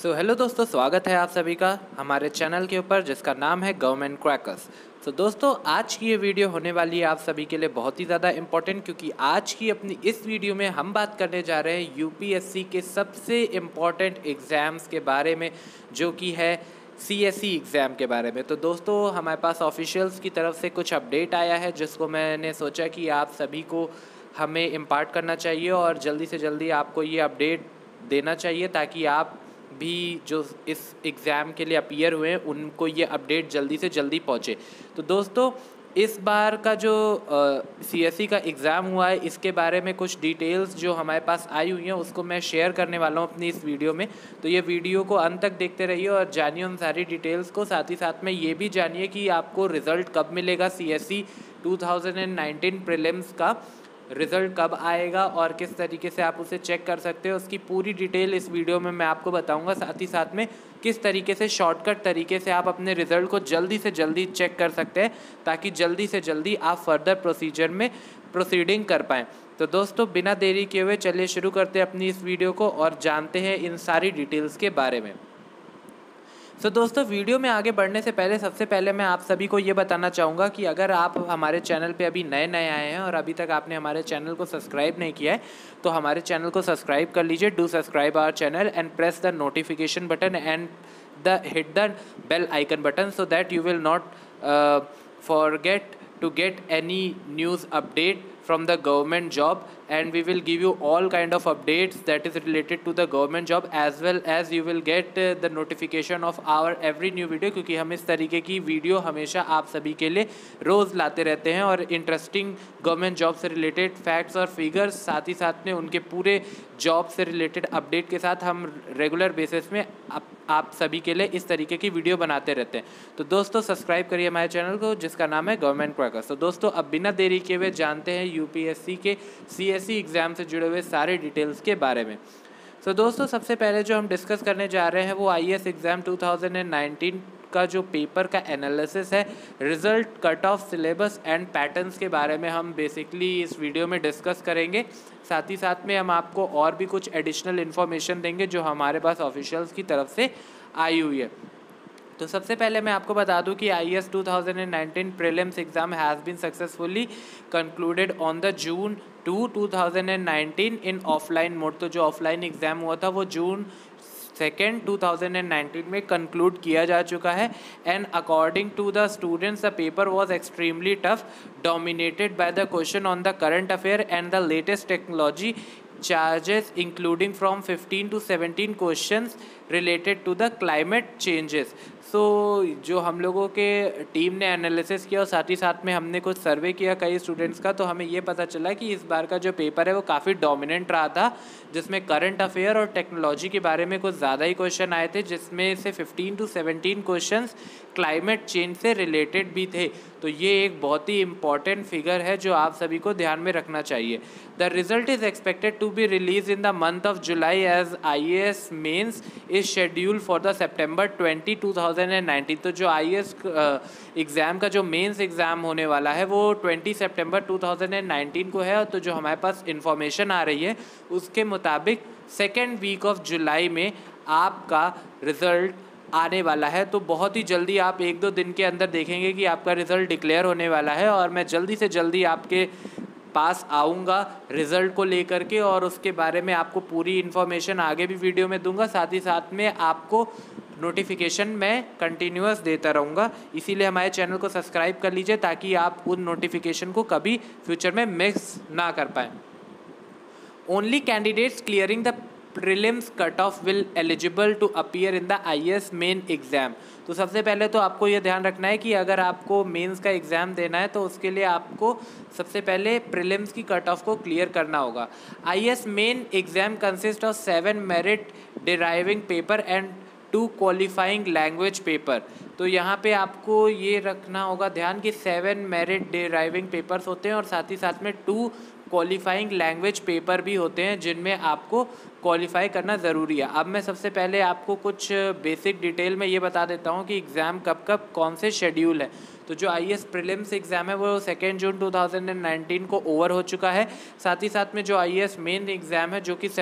Hello दोस्तों, स्वागत है आप सभी का हमारे चैनल के ऊपर जिसका नाम है गवर्नमेंट क्रैकर्स। दोस्तों, आज की ये वीडियो होने वाली है आप सभी के लिए बहुत ही ज़्यादा इम्पोर्टेंट, क्योंकि आज की अपनी इस वीडियो में हम बात करने जा रहे हैं यूपीएससी के सबसे इम्पॉर्टेंट एग्ज़ाम्स के बारे में, जो कि है सीएसई एग्ज़ाम के बारे में। तो दोस्तों, हमारे पास ऑफिशियल्स की तरफ से कुछ अपडेट आया है जिसको मैंने सोचा कि आप सभी को हमें इम्पार्ट करना चाहिए और जल्दी से जल्दी आपको ये अपडेट देना चाहिए, ताकि आप भी जो इस एग्ज़ाम के लिए अपीयर हुए हैं उनको ये अपडेट जल्दी से जल्दी पहुँचे। तो दोस्तों, इस बार का जो सीएसई का एग्ज़ाम हुआ है, इसके बारे में कुछ डिटेल्स जो हमारे पास आई हुई हैं उसको मैं शेयर करने वाला हूँ अपनी इस वीडियो में। तो ये वीडियो को अंत तक देखते रहिए और जानिए उन सारी डिटेल्स को। साथ ही साथ में ये भी जानिए कि आपको रिज़ल्ट कब मिलेगा, सीएसई 2019 प्रीलिम्स का रिज़ल्ट कब आएगा और किस तरीके से आप उसे चेक कर सकते हो, उसकी पूरी डिटेल इस वीडियो में मैं आपको बताऊंगा। साथ ही साथ में किस तरीके से शॉर्टकट तरीके से आप अपने रिज़ल्ट को जल्दी से जल्दी चेक कर सकते हैं, ताकि जल्दी से जल्दी आप फर्दर प्रोसीजर में प्रोसीडिंग कर पाएँ। तो दोस्तों, बिना देरी किए हुए चलिए शुरू करते हैं अपनी इस वीडियो को और जानते हैं इन सारी डिटेल्स के बारे में। दोस्तों, वीडियो में आगे बढ़ने से पहले सबसे पहले मैं आप सभी को ये बताना चाहूँगा कि अगर आप हमारे चैनल पे अभी नए आए हैं और अभी तक आपने हमारे चैनल को सब्सक्राइब नहीं किया है, तो हमारे चैनल को सब्सक्राइब कर लीजिए। Do subscribe our channel and press the notification button and hit the bell icon button, so that you will not forget to get any news update from the government job, and we will give you all kind of updates that is related to the government job, as well as you will get the notification of our every new video, क्योंकि हम इस तरीके की video हमेशा आप सभी के लिए रोज़ लाते रहते हैं और इंटरेस्टिंग गवर्नमेंट जॉब से रिलेटेड फैक्ट्स और फिगर्स, साथ ही साथ में उनके पूरे जॉब से रिलेटेड अपडेट के साथ हम रेगुलर बेसिस में आप सभी के लिए इस तरीके की वीडियो बनाते रहते हैं। तो दोस्तों, सब्सक्राइब करिए हमारे चैनल को जिसका नाम है गवर्नमेंट क्रैकर्स। तो दोस्तों, अब बिना देरी किए हुए जानते हैं यूपीएससी के सीएसई एग्ज़ाम से जुड़े हुए सारे डिटेल्स के बारे में। दोस्तों, सबसे पहले जो हम डिस्कस करने जा रहे हैं वो आईएएस एग्ज़ाम 2019 का जो पेपर का एनालिसिस है, result, cut off, syllabus and patterns के बारे में हम बेसिकली इस वीडियो में डिस्कस करेंगे। साथ ही साथ में हम आपको और भी कुछ एडिशनल इन्फॉर्मेशन देंगे जो हमारे पास ऑफिशियल्स की तरफ से आई हुई है। तो सबसे पहले मैं आपको बता दूं कि IAS 2019 prelims exam has been successfully concluded on the June 2, 2019 in offline mode. तो जो ऑफलाइन एग्ज़ाम हुआ था वो June 2, 2019 में कंक्लूड किया जा चुका है। And according to the students the paper was extremely tough, dominated by the question on the current affair and the latest technology charges, including from 15 to 17 questions related to the climate changes। जो हम लोगों के team ने analysis किया और साथ ही साथ में हमने कुछ सर्वे किया कई स्टूडेंट्स का, तो हमें ये पता चला कि इस बार का जो पेपर है वो काफ़ी डोमिनेंट रहा था, जिसमें करंट अफेयर और टेक्नोलॉजी के बारे में कुछ ज़्यादा ही क्वेश्चन आए थे, जिसमें से 15 to 17 क्वेश्चंस क्लाइमेट चेंज से रिलेटेड भी थे। तो ये एक बहुत ही इम्पॉर्टेंट फिगर है जो आप सभी को ध्यान में रखना चाहिए। The result is expected to be release in the month of July as IAS mains is schedule for the September 20, 2019। तो जो आईएएस एग्ज़ाम का जो मेंस एग्ज़ाम होने वाला है वो 20 सितंबर 2019 को है। तो जो हमारे पास इंफॉर्मेशन आ रही है उसके मुताबिक सेकेंड वीक ऑफ जुलाई में आपका रिज़ल्ट आने वाला है। तो बहुत ही जल्दी आप 1-2 दिन के अंदर देखेंगे कि आपका रिज़ल्ट डिक्लेयर होने वाला है, और मैं जल्दी से जल्दी आपके पास आऊँगा रिज़ल्ट को लेकर के और उसके बारे में आपको पूरी इन्फॉर्मेशन आगे भी वीडियो में दूंगा। साथ ही साथ में आपको नोटिफिकेशन मैं कंटिन्यूअस देता रहूँगा, इसीलिए हमारे चैनल को सब्सक्राइब कर लीजिए ताकि आप उन नोटिफिकेशन को कभी फ्यूचर में मिस ना कर पाएँ। Only candidates clearing the prelims cut off will eligible to appear in the IAS main exam. तो सबसे पहले तो आपको ये ध्यान रखना है कि अगर आपको मेंस का एग्ज़ाम देना है तो उसके लिए आपको सबसे पहले प्रीलिम्स की कट ऑफ को क्लियर करना होगा। IAS main exam consist of 7 merit deriving paper and 2 qualifying language paper. तो यहाँ पे आपको ये रखना होगा ध्यान कि 7 मेरिट डिराइविंग पेपर्स होते हैं और साथ ही साथ में 2 क्वालिफाइंग लैंग्वेज पेपर भी होते हैं जिनमें आपको क्वालिफाई करना ज़रूरी है। अब मैं सबसे पहले आपको कुछ बेसिक डिटेल में ये बता देता हूँ कि एग्ज़ाम कब कब कौन से शेड्यूल है। तो जो IAS प्रीलिम्स एग्ज़ाम है वो 2 जून 2019 को ओवर हो चुका है। साथ ही साथ में जो IAS मेन एग्ज़ाम है जो कि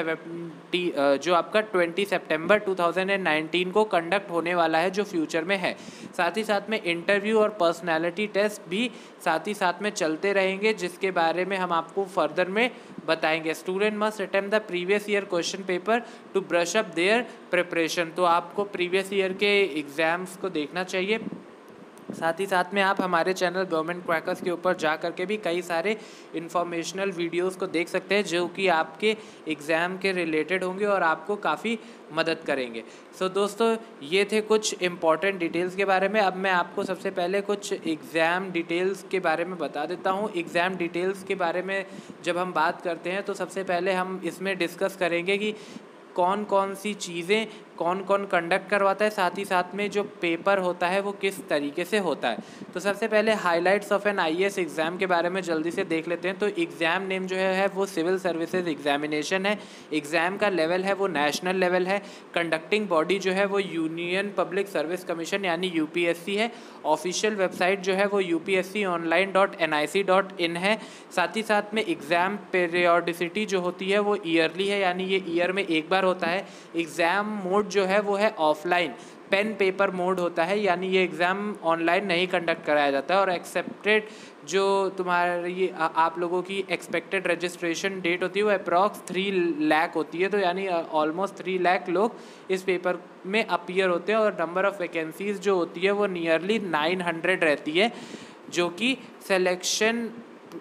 जो आपका 20 सितंबर 2019 को कंडक्ट होने वाला है, जो फ्यूचर में है। साथ ही साथ में इंटरव्यू और पर्सनैलिटी टेस्ट भी साथ ही साथ में चलते रहेंगे, जिसके बारे में हम आपको फर्दर में बताएंगे। Student must attempt the previous year question paper to brush up their preparation. तो आपको प्रीवियस ईयर के एग्ज़ाम्स को देखना चाहिए। साथ ही साथ में आप हमारे चैनल गवर्नमेंट क्रैकर्स के ऊपर जा करके भी कई सारे इन्फॉर्मेशनल वीडियोस को देख सकते हैं, जो कि आपके एग्ज़ाम के रिलेटेड होंगे और आपको काफ़ी मदद करेंगे। सो दोस्तों, ये थे कुछ इम्पॉर्टेंट डिटेल्स के बारे में। अब मैं आपको सबसे पहले कुछ एग्ज़ाम डिटेल्स के बारे में बता देता हूँ। एग्ज़ाम डिटेल्स के बारे में जब हम बात करते हैं तो सबसे पहले हम इसमें डिस्कस करेंगे कि कौन कौन सी चीज़ें कौन कौन कंडक्ट करवाता है, साथ ही साथ में जो पेपर होता है वो किस तरीके से होता है। तो सबसे पहले highlights of an IAS exam के बारे में जल्दी से देख लेते हैं। तो एग्ज़ाम नेम जो है वो सिविल सर्विसेज एग्जामिनेशन है। एग्ज़ाम का लेवल है वो नेशनल लेवल है। कंडक्टिंग बॉडी जो है वो यूनियन पब्लिक सर्विस कमीशन यानी UPSC है। ऑफिशियल वेबसाइट जो है वो upsconline.nic.in है। साथ ही साथ में एग्ज़ाम पीरियोडिसिटी जो होती है वो ईयरली है, यानी ये ईयर में एक बार होता है। एग्ज़ाम मोड जो है वो है ऑफलाइन, पेन पेपर मोड होता है, यानी ये एग्ज़ाम ऑनलाइन नहीं कंडक्ट कराया जाता है। और एक्सेप्टेड जो तुम्हारी आप लोगों की एक्सपेक्टेड रजिस्ट्रेशन डेट होती है वो अप्रॉक्स 3 लाख होती है। तो यानी ऑलमोस्ट 3 लाख लोग इस पेपर में अपीयर होते हैं। और नंबर ऑफ़ वैकेंसीज़ जो होती है वो नियरली 900 रहती है, जो कि सिलेक्शन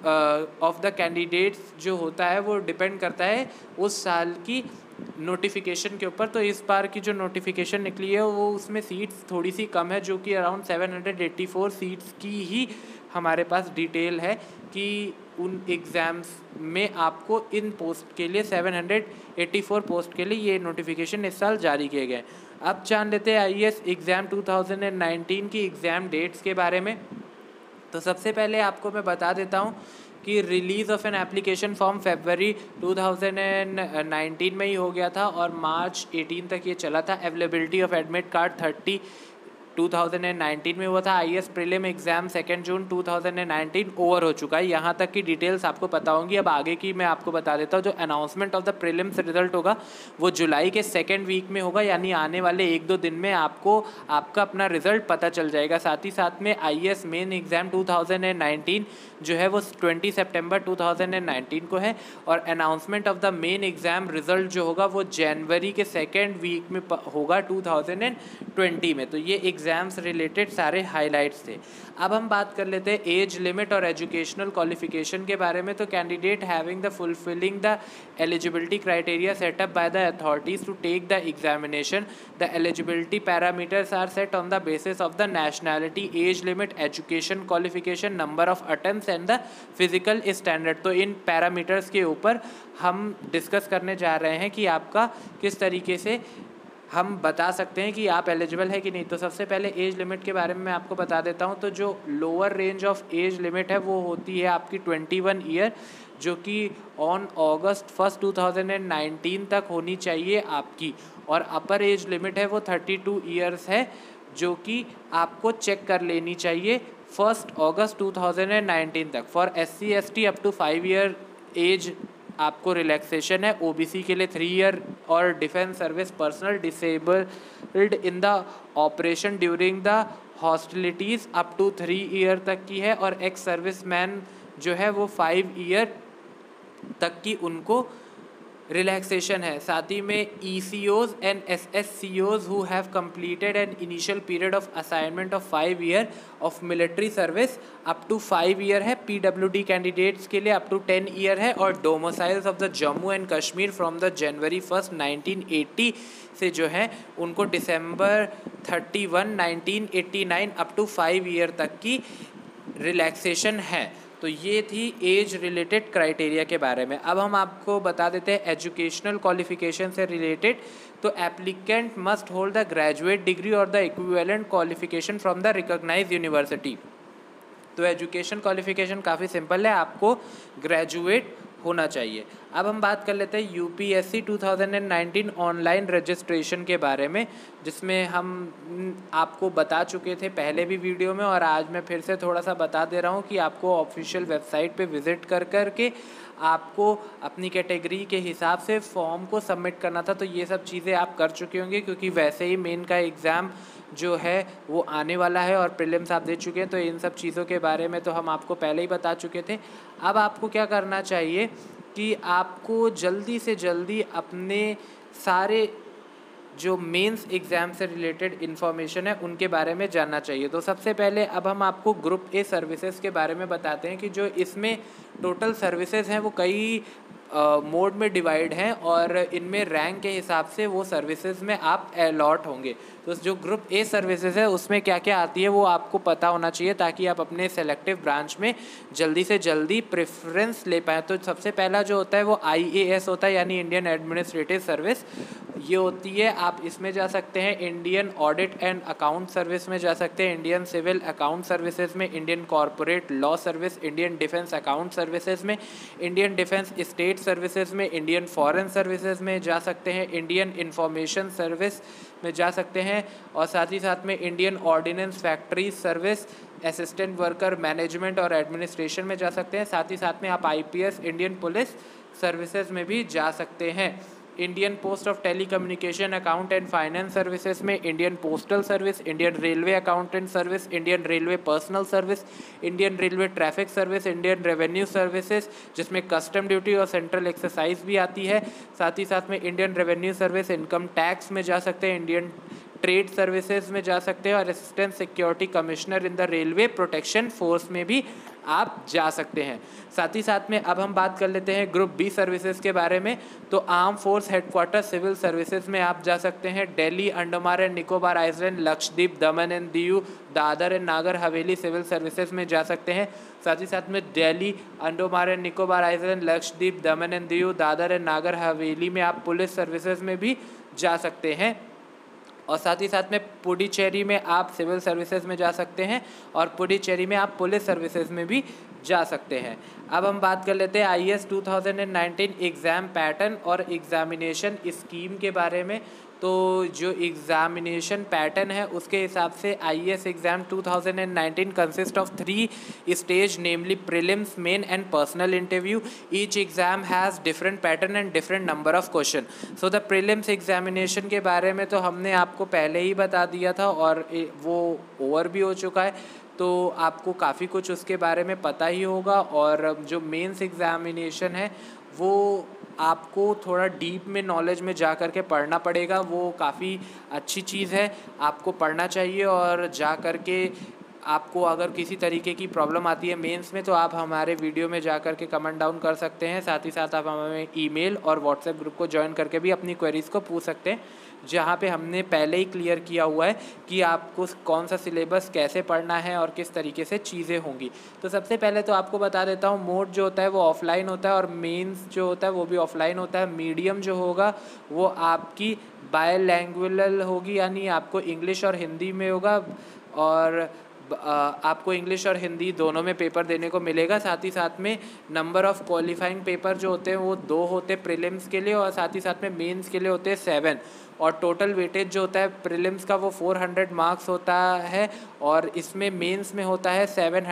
ऑफ द कैंडिडेट्स जो होता है वो डिपेंड करता है उस साल की नोटिफिकेशन के ऊपर। तो इस बार की जो नोटिफिकेशन निकली है वो उसमें सीट्स थोड़ी सी कम है, जो कि अराउंड 784 सीट्स की ही हमारे पास डिटेल है कि उन एग्ज़ाम्स में आपको इन पोस्ट के लिए 784 पोस्ट के लिए ये नोटिफिकेशन इस साल जारी किए गए। अब जान लेते हैं IAS एग्ज़ाम 2019 की एग्ज़ाम डेट्स के बारे में। तो सबसे पहले आपको मैं बता देता हूँ कि release of an application form फरवरी 2019 में ही हो गया था और मार्च 18 तक ये चला था। अवेलेबिलिटी ऑफ एडमिट कार्ड 30 2019 में हुआ था। IAS प्रीलिम एग्ज़ाम 2 जून 2019 ओवर हो चुका है। यहाँ तक की डिटेल्स आपको पता होंगी। अब आगे की मैं आपको बता देता हूँ। जो announcement of the prelims result होगा वो जुलाई के 2nd वीक में होगा, यानी आने वाले 1-2 दिन में आपको आपका अपना रिजल्ट पता चल जाएगा। साथ ही साथ में IAS मेन एग्ज़ाम 2019 जो है वो 20 सितंबर 2019 को है और announcement of the main exam result जो होगा वो जनवरी के 2nd वीक में होगा 2020 में। तो ये एग्ज़ाम्स रिलेटेड सारे हाइलाइट्स थे। अब हम बात कर लेते हैं एज लिमिट और एजुकेशनल क्वालिफिकेशन के बारे में। तो candidate having the fulfilling the eligibility criteria set up by the authorities to take the examination, the eligibility parameters are set on the basis of the nationality, age limit, education qualification, number of attempts and the physical standard. तो इन parameters के ऊपर हम discuss करने जा रहे हैं कि आपका किस तरीके से हम बता सकते हैं कि आप एलिजिबल है कि नहीं। तो सबसे पहले एज लिमिट के बारे में मैं आपको बता देता हूं। तो जो lower range of age limit है वो होती है आपकी 21 ईयर, जो कि ऑन अगस्त 1 2019 तक होनी चाहिए आपकी। और अपर एज लिमिट है वो 32 ईयर्स है, जो कि आपको चेक कर लेनी चाहिए 1 अगस्त 2019 तक। For SC ST up to 5 year age आपको रिलैक्सेशन है। OBC के लिए 3 ईयर और defence service personal disabled in the operation during the hostilities up to 3 year तक की है। और एक्स सर्विस मैन जो है वो 5 ईयर तक की उनको रिलैक्सेशन है। साथ ही में ECOs and SSCOs who have completed an initial period of assignment of 5 year of military service up to 5 year है। PWD कैंडिडेट्स के लिए अप टू 10 ईयर है। और domiciles of the Jammu and Kashmir from the January 1 1980 से जो है उनको दिसंबर 31 1989 अप टू 5 ईयर तक की रिलैक्सेशन है। तो ये थी एज रिलेटेड क्राइटेरिया के बारे में। अब हम आपको बता देते हैं एजुकेशनल क्वालिफिकेशन से रिलेटेड। तो applicant must hold the graduate degree और the equivalent qualification from the recognised university. तो एजुकेशन क्वालिफिकेशन काफ़ी सिंपल है, आपको ग्रेजुएट होना चाहिए। अब हम बात कर लेते हैं यूपीएससी 2019 ऑनलाइन रजिस्ट्रेशन के बारे में, जिसमें हम आपको बता चुके थे पहले भी वीडियो में, और आज मैं फिर से थोड़ा सा बता दे रहा हूँ कि आपको ऑफिशियल वेबसाइट पे विज़िट कर कर के आपको अपनी कैटेगरी के हिसाब से फॉर्म को सबमिट करना था। तो ये सब चीज़ें आप कर चुके होंगे, क्योंकि वैसे ही मेन का एग्ज़ाम जो है वो आने वाला है और प्रीलिम्स आप दे चुके हैं, तो इन सब चीज़ों के बारे में तो हम आपको पहले ही बता चुके थे। अब आपको क्या करना चाहिए कि आपको जल्दी से जल्दी अपने सारे जो मेंस एग्ज़ाम से रिलेटेड इन्फॉर्मेशन है उनके बारे में जानना चाहिए। तो सबसे पहले अब हम आपको ग्रुप ए सर्विसेज के बारे में बताते हैं कि जो इसमें टोटल सर्विसेज हैं वो कई मोड में डिवाइड हैं और इनमें रैंक के हिसाब से वो सर्विसेज में आप अलॉट होंगे। तो जो ग्रुप ए सर्विसेज है उसमें क्या क्या आती है वो आपको पता होना चाहिए, ताकि आप अपने सेलेक्टिव ब्रांच में जल्दी से जल्दी प्रेफरेंस ले पाएँ। तो सबसे पहला जो होता है वो IAS होता है, यानी इंडियन एडमिनिस्ट्रेटिव सर्विस। ये होती है, आप इसमें जा सकते हैं। Indian audit and account service में जा सकते हैं, इंडियन सिविल अकाउंट सर्विसेज में, Indian corporate law service, Indian defence account services में, इंडियन डिफेंस स्टेट सर्विसेज में, इंडियन फॉरेन सर्विसेज में जा सकते हैं, इंडियन इंफॉर्मेशन सर्विस में जा सकते हैं, और साथ ही साथ में Indian ordnance factory service, assistant worker management और एडमिनिस्ट्रेशन में जा सकते हैं। साथ ही साथ में आप IPS इंडियन पुलिस सर्विसेज में भी जा सकते हैं। Indian post of telecommunication account and finance services में, Indian postal service, Indian railway accountant service, Indian railway personal service, Indian railway traffic service, Indian revenue services जिसमें कस्टम ड्यूटी और central exercise भी आती है। साथ ही साथ में Indian revenue service, income tax में जा सकते हैं, इंडियन ट्रेड सर्विसेज में जा सकते हैं, और assistant security commissioner in the railway protection force में भी आप जा सकते हैं। साथ ही साथ में अब हम बात कर लेते हैं ग्रुप बी सर्विसेज के बारे में। तो arm force headquarter civil services में आप जा सकते हैं। Delhi, Andaman and Nicobar island, Lakshadweep, Daman and Diu, Dadar and Nagar Haveli civil services में जा सकते हैं। साथ ही साथ में Delhi, Andaman and Nicobar island, Lakshadweep, Daman and Diu, Dadar and Nagar Haveli में आप पुलिस सर्विसेज में भी जा सकते हैं। और साथ ही साथ में पुडुचेरी में आप सिविल सर्विसेज में जा सकते हैं, और पुडुचेरी में आप पुलिस सर्विसेज में भी जा सकते हैं। अब हम बात कर लेते हैं IAS 2019 एग्ज़ाम पैटर्न और एग्ज़ामिनेशन स्कीम के बारे में। तो जो एग्ज़ामिनेशन पैटर्न है उसके हिसाब से IAS exam 2019 consist of 3 stage, namely prelims, main and personal interview. Each exam has different pattern and different number of question. So the prelims examination के बारे में तो हमने आपको पहले ही बता दिया था और वो ओवर भी हो चुका है, तो आपको काफ़ी कुछ उसके बारे में पता ही होगा। और जो मेंस एग्ज़ामिनेशन है वो आपको थोड़ा डीप में नॉलेज में जा कर के पढ़ना पड़ेगा। वो काफ़ी अच्छी चीज़ है, आपको पढ़ना चाहिए। और जा कर के आपको अगर किसी तरीके की प्रॉब्लम आती है मेंस में, तो आप हमारे वीडियो में जा कर के कमेंट डाउन कर सकते हैं। साथ ही साथ आप हमें ईमेल और व्हाट्सएप ग्रुप को ज्वाइन करके भी अपनी क्वेरीज़ को पूछ सकते हैं, जहाँ पे हमने पहले ही क्लियर किया हुआ है कि आपको कौन सा सिलेबस कैसे पढ़ना है और किस तरीके से चीज़ें होंगी। तो सबसे पहले तो आपको बता देता हूँ, मोड जो होता है वो ऑफलाइन होता है और मेंस जो होता है वो भी ऑफलाइन होता है। मीडियम जो होगा वो आपकी बायलैंग्वेज होगी, यानी आपको इंग्लिश और हिंदी में होगा, और आपको इंग्लिश और हिंदी दोनों में पेपर देने को मिलेगा। साथ ही साथ में नंबर ऑफ़ क्वालिफाइंग पेपर जो होते हैं वो 2 होते हैं प्रीलिम्स के लिए, और साथ ही साथ में मेंस के लिए होते हैं 7। और टोटल वेटेज जो होता है प्रीलिम्स का वो 400 मार्क्स होता है, और इसमें मेंस में होता है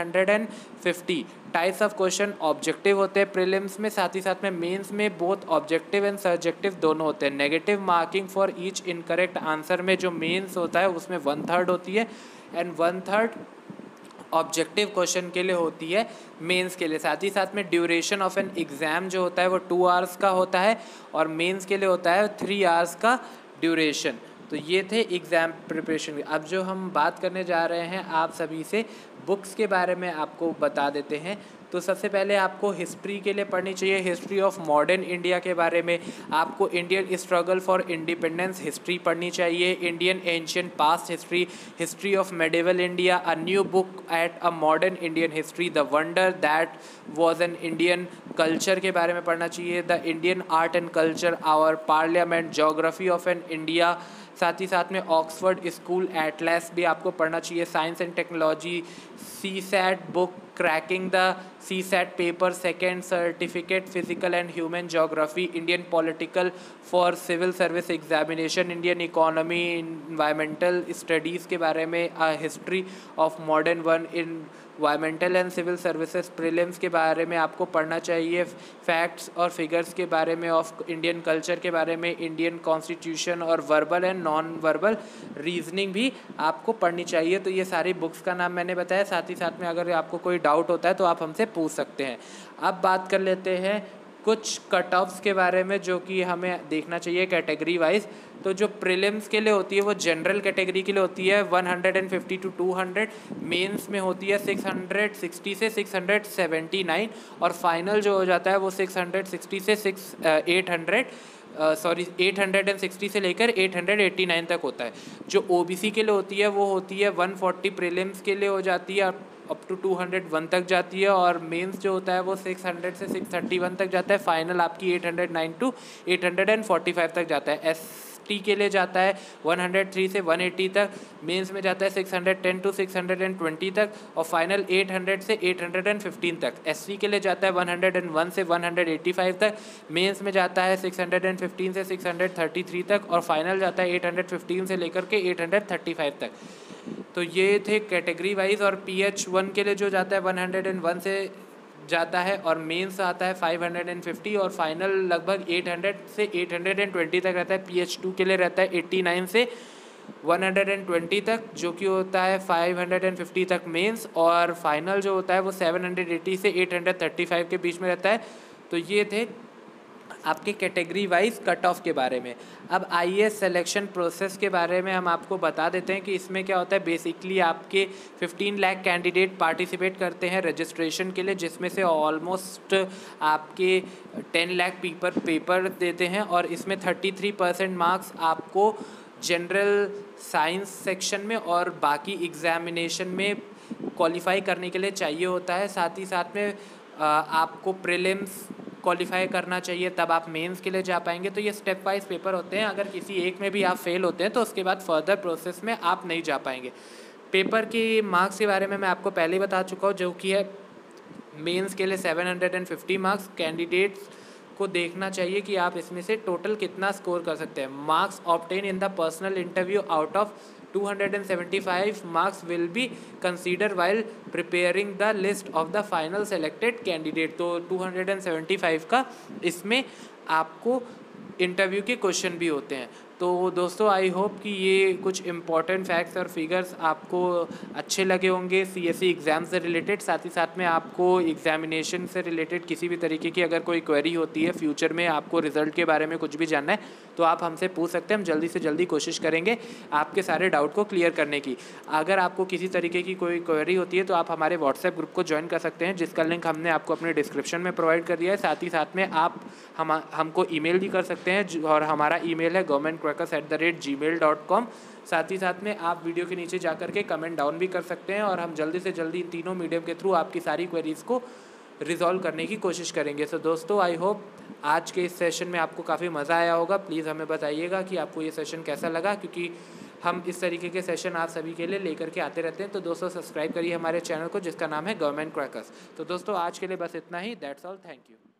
750। टाइप्स ऑफ क्वेश्चन ऑब्जेक्टिव होते हैं प्रीलिम्स में, साथ ही साथ में मेंस में बोथ ऑब्जेक्टिव एंड सब्जेक्टिव दोनों होते हैं। Negative marking for each incorrect answer में जो मेंस होता है उसमें 1/3 होती है, एंड 1/3 ऑब्जेक्टिव क्वेश्चन के लिए होती है मेंस के लिए। साथ ही साथ में ड्यूरेशन ऑफ एन एग्ज़ाम जो होता है वो 2 आवर्स का होता है, और मेंस के लिए होता है 3 आवर्स का ड्यूरेशन। तो ये थे एग्ज़ाम प्रिपरेशन। अब जो हम बात करने जा रहे हैं आप सभी से बुक्स के बारे में आपको बता देते हैं। तो सबसे पहले आपको हिस्ट्री के लिए पढ़नी चाहिए, हिस्ट्री ऑफ मॉडर्न इंडिया के बारे में। आपको Indian struggle for independence history पढ़नी चाहिए, Indian ancient past history, history of medieval India, a new book at a modern Indian history, the wonder that was an Indian culture के बारे में पढ़ना चाहिए, the Indian art and culture, our parliament, geography of an India. साथ ही साथ में Oxford school Atlas भी आपको पढ़ना चाहिए, science and technology CSAT book, cracking the CSAT paper, second certificate physical and human geography, Indian political for civil service examination, Indian economy, environmental studies के बारे में, history of modern one, environmental and civil services prelims के बारे में आपको पढ़ना चाहिए, facts और फिगर्स के बारे में, ऑफ इंडियन कल्चर के बारे में, इंडियन कॉन्स्टिट्यूशन और verbal and non verbal reasoning भी आपको पढ़नी चाहिए। तो ये सारी बुक्स का नाम मैंने बताया। साथ ही साथ में अगर आपको कोई डाउट होता है तो आप हमसे पूछ सकते हैं। अब बात कर लेते हैं कुछ कट ऑफ्स के बारे में जो कि हमें देखना चाहिए कैटेगरी वाइज। तो जो प्रीलिम्स के लिए होती है वो जनरल कैटेगरी के लिए होती है 150 to 200, मेंस में होती है 660 से 679 और फाइनल जो हो जाता है वो 660 से 860 से लेकर 889 तक होता है। जो ओबीसी के लिए होती है वो होती है 140 प्रीलिम्स के लिए हो जाती है, अप टू 201 तक जाती है, और मेंस जो होता है वो 600 से 631 तक जाता है, फाइनल आपकी 809 टू 845 तक जाता है। एसटी के लिए जाता है 103 से 180 तक, मेंस में जाता है 610 टू 620 तक, और फाइनल 800 से 815 तक। एससी के लिए जाता है 101 से 185 तक, मेंस में जाता है 615 से 633 तक, और फाइनल जाता है 815 से लेकर के 835 तक। तो ये थे कैटेगरी वाइज। और PH1 के लिए जो जाता है 101 से जाता है, और मेंस आता है 550, और फाइनल लगभग 800 से 820 तक रहता है। PH2 के लिए रहता है 89 से 120 तक, जो कि होता है 550 तक मेंस, और फाइनल जो होता है वो 780 से 835 के बीच में रहता है। तो ये थे आपके कैटेगरी वाइज कट ऑफ के बारे में। अब आइए सिलेक्शन प्रोसेस के बारे में हम आपको बता देते हैं कि इसमें क्या होता है। बेसिकली आपके 15 लाख कैंडिडेट पार्टिसिपेट करते हैं रजिस्ट्रेशन के लिए, जिसमें से ऑलमोस्ट आपके 10 लाख पेपर देते हैं, और इसमें 33% मार्क्स आपको जनरल साइंस सेक्शन में और बाकी एग्जामिनेशन में क्वालिफाई करने के लिए चाहिए होता है। साथ ही साथ में आपको प्रीलिम्स क्वालिफाई करना चाहिए, तब आप मेंस के लिए जा पाएंगे। तो ये स्टेप वाइज पेपर होते हैं। अगर किसी एक में भी आप फेल होते हैं तो उसके बाद फर्दर प्रोसेस में आप नहीं जा पाएंगे। पेपर की मार्क्स के बारे में मैं आपको पहले ही बता चुका हूँ, जो कि है मेंस के लिए 750 मार्क्स। कैंडिडेट्स को देखना चाहिए कि आप इसमें से टोटल कितना स्कोर कर सकते हैं। Marks obtain in the personal interview out of 275 marks will be considered while preparing the list of the final selected candidate। तो 275 का इसमें आपको इंटरव्यू के क्वेश्चन भी होते हैं। तो दोस्तों आई होप कि ये कुछ इंपॉर्टेंट फैक्ट्स और फिगर्स आपको अच्छे लगे होंगे CSE एग्ज़ाम से रिलेटेड। साथ ही साथ में आपको एग्जामिनेशन से रिलेटेड किसी भी तरीके की अगर कोई क्वेरी होती है, फ्यूचर में आपको रिज़ल्ट के बारे में कुछ भी जानना है, तो आप हमसे पूछ सकते हैं। हम जल्दी से जल्दी कोशिश करेंगे आपके सारे डाउट को क्लियर करने की। अगर आपको किसी तरीके की कोई क्वेरी होती है तो आप हमारे व्हाट्सएप ग्रुप को ज्वाइन कर सकते हैं, जिसका लिंक हमने आपको अपने डिस्क्रिप्शन में प्रोवाइड कर दिया है। साथ ही साथ में आप हमको ईमेल भी कर सकते हैं, और हमारा ईमेल है governmentcrackers@gmail.com। साथ ही साथ में आप वीडियो के नीचे जाकर के कमेंट डाउन भी कर सकते हैं, और हम जल्दी से जल्दी इन तीनों मीडियम के थ्रू आपकी सारी क्वेरीज़ को रिजॉल्व करने की कोशिश करेंगे। सो दोस्तों आई होप आज के इस सेशन में आपको काफ़ी मज़ा आया होगा। प्लीज़ हमें बताइएगा कि आपको ये सेशन कैसा लगा, क्योंकि हम इस तरीके के सेशन आप सभी के लिए लेकर के आते रहते हैं। तो दोस्तों सब्सक्राइब करिए हमारे चैनल को, जिसका नाम है गवर्नमेंट क्रैकर्स। तो दोस्तों आज के लिए बस इतना ही। That's all, thank you.